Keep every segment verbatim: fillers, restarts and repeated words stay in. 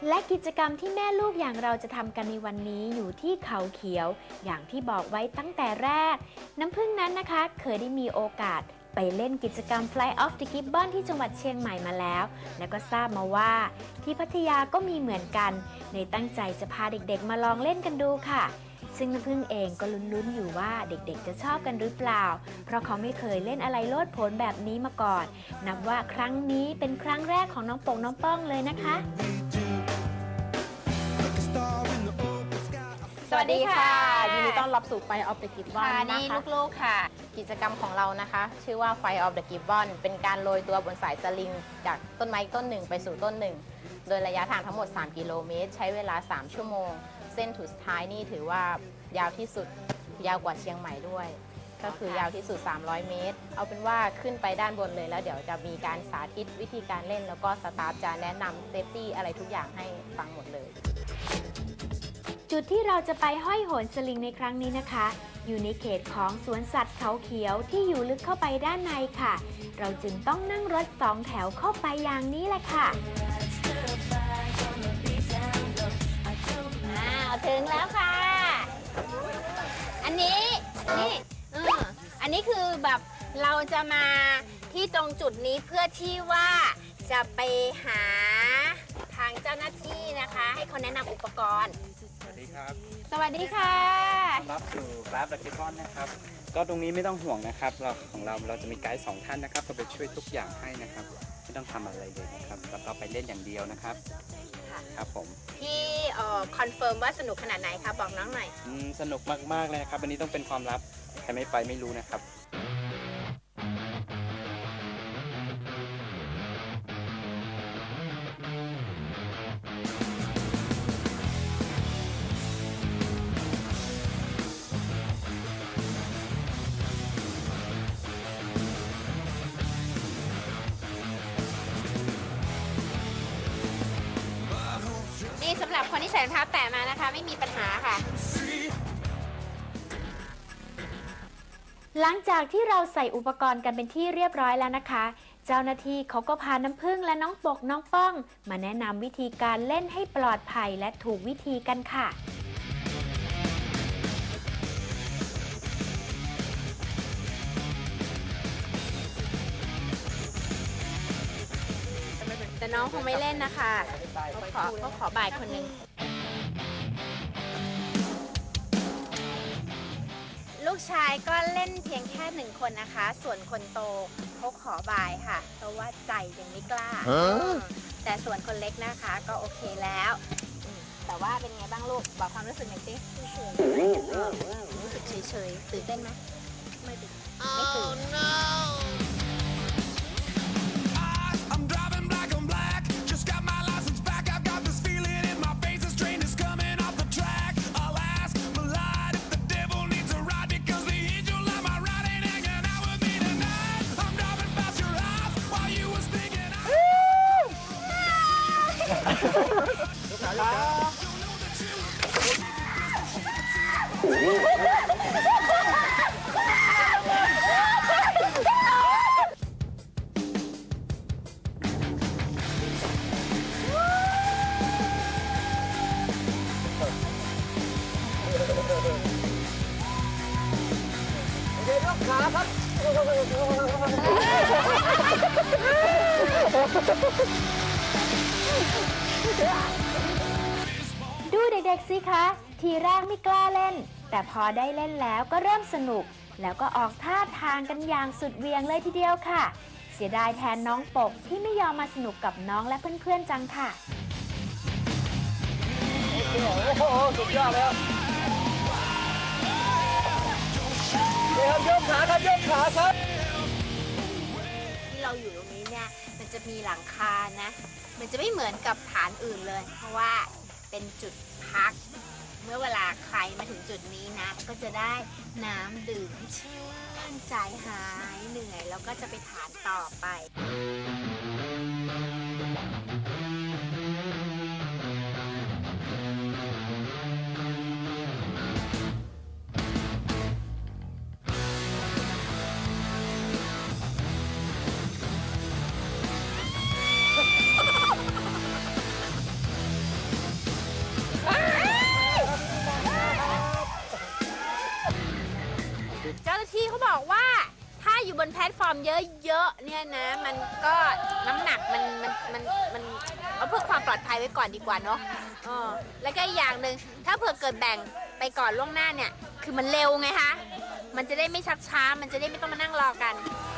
และกิจกรรมที่แม่ลูกอย่างเราจะทำกันในวันนี้อยู่ที่เขาเขียวอย่างที่บอกไว้ตั้งแต่แรกน้ำพึ่งนั้นนะคะเคยได้มีโอกาสไปเล่นกิจกรรม Fly of the Gibbon ที่จังหวัดเชียงใหม่มาแล้วแล้วก็ทราบมาว่าที่พัทยาก็มีเหมือนกันในตั้งใจจะพาเด็กๆมาลองเล่นกันดูค่ะซึ่งน้ำพึ่งเองก็ลุ้นๆอยู่ว่าเด็กๆจะชอบกันหรือเปล่าเพราะเขาไม่เคยเล่นอะไรโลดโผนแบบนี้มาก่อนนับว่าครั้งนี้เป็นครั้งแรกของน้องปงน้องป้องเลยนะคะสวัสดีค่ะยินดีต้อนรับสู่ไฟ of the Gibbon ค่ะนี่ลูกๆค่ะกิจกรรมของเรานะคะชื่อว่า Fly of the Gibbon เป็นการโรยตัวบนสายสลิงจากต้นไม้ต้นหนึ่งไปสู่ต้นหนึ่งโดยระยะทางทั้งหมดสามกิโลเมตรใช้เวลาสามชั่วโมงเส้นสุดท้ายนี่ถือว่ายาวที่สุดยาวกว่าเชียงใหม่ด้วยก็คือยาวที่สุดสามร้อยเมตรเอาเป็นว่าขึ้นไปด้านบนเลยแล้วเดี๋ยวจะมีการสาธิตวิธีการเล่นแล้วก็สตาฟจะแนะนำเซฟตี้อะไรทุกอย่างให้ฟังหมดเลยจุดที่เราจะไปห้อยโหนสลิงในครั้งนี้นะคะอยู่ในเขตของสวนสัตว์เขาเขียวที่อยู่ลึกเข้าไปด้านในค่ะเราจึงต้องนั่งรถสองแถวเข้าไปอย่างนี้แหละค่ะอ้าวถึงแล้วค่ะอันนี้นี่อืออันนี้คือแบบเราจะมาที่ตรงจุดนี้เพื่อที่ว่าจะไปหาทางเจ้าหน้าที่นะคะให้เขาแนะนำอุปกรณ์สวัสดีครับสวัสดีค่ะต้อนรับสู่ร้านดักกิบบอนนะครับก็ตรงนี้ไม่ต้องห่วงนะครับเราของเราเราจะมีไกด์สองท่านนะครับก็ไปช่วยทุกอย่างให้นะครับไม่ต้องทำอะไรเลยนะครับแล้วก็ไปเล่นอย่างเดียวนะครับครับผมที่เอ่อคอนเฟิร์มว่าสนุกขนาดไหนคะบอกน้องหน่อยอืมสนุกมากๆเลยนะครับอันนี้ต้องเป็นความลับใครไม่ไปไม่รู้นะครับนี่สำหรับคนที่ใส่รองเท้าแตะมานะคะไม่มีปัญหาค่ะหลังจากที่เราใส่อุปกรณ์กันเป็นที่เรียบร้อยแล้วนะคะเจ้าหน้าที่เขาก็พาน้ำผึ้งและน้องปกน้องป้องมาแนะนำวิธีการเล่นให้ปลอดภัยและถูกวิธีกันค่ะแต่น้องคงไม่เล่นนะคะเขาขอเขาขอบ่ายคนหนึ่งลูกชายก็เล่นเพียงแค่หนึ่งคนนะคะส่วนคนโตเขาขอบ่ายค่ะเพราะว่าใจยังไม่กล้าแต่ส่วนคนเล็กนะคะก็โอเคแล้วแต่ว่าเป็นไงบ้างลูกบอกความรู้สึกหน่อยสิรู้สึกเฉยๆตื่นเต้นไหมไม่ตื่นไม่ตื่นดูเด็กๆสิคะทีแรกไม่กล้าเล่นแต่พอได้เล่นแล้วก็เริ่มสนุกแล้วก็ออกท่าทางกันอย่างสุดเวียงเลยทีเดียวค่ะเสียดายแทนน้องปกที่ไม่ยอมมาสนุกกับน้องและเพื่อนๆจังค่ะโอ้โหสุดยอดแล้วเดี๋ยวยกขาครับยกขาครับที่เราอยู่ตรงนี้เนี่ยมันจะมีหลังคานะมันจะไม่เหมือนกับฐานอื่นเลยเพราะว่าเป็นจุดพักเมื่อเวลาใครมาถึงจุดนี้นะก็จะได้น้ำดื่มให้ชื่นใจหายเหนื่อยแล้วก็จะไปฐานต่อไปเนี่ยนะมันก็น้ำหนักมันมันมันมันเอาเพื่อความปลอดภัยไว้ก่อนดีกว่าเนาะเออแล้วก็อีกอย่างหนึ่งถ้าเผื่อเกิดแบ่งไปก่อนล่วงหน้าเนี่ยคือมันเร็วไงคะมันจะได้ไม่ชักช้ามันจะได้ไม่ต้องมานั่งรอกัน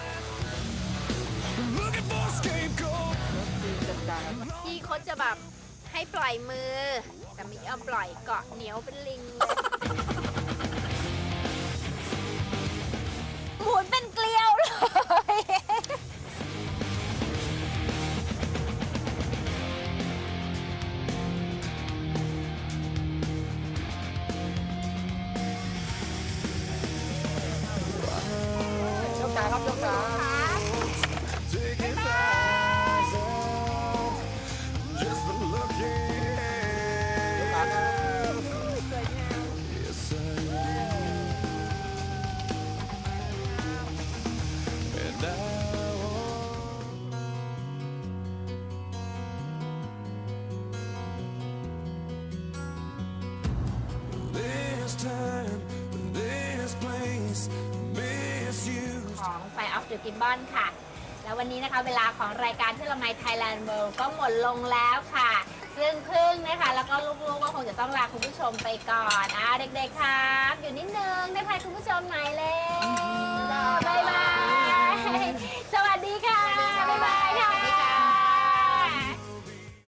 พี่เขาจะแบบให้ปล่อยมือแต่ไม่ยอมปล่อยเกาะเหนียวเป็นลิงเลยหมุนเป็นเกลียวเลยยกขาครับยกขาของ Fly of the Gibbon ค่ะ แล้ววันนี้นะคะเวลาของรายการที่เราใน Thailand World ก็หมดลงแล้วค่ะ ซึ่งพึ่งนะคะแล้วก็ลูกๆก็คงจะต้องลาคุณผู้ชมไปก่อนอ่าเด็กๆครับอยู่นิดนึงได้พายคุณผู้ชมหน่อยเลยบ๊ายบาย สวัสดีค่ะ บ๊ายบายค่ะ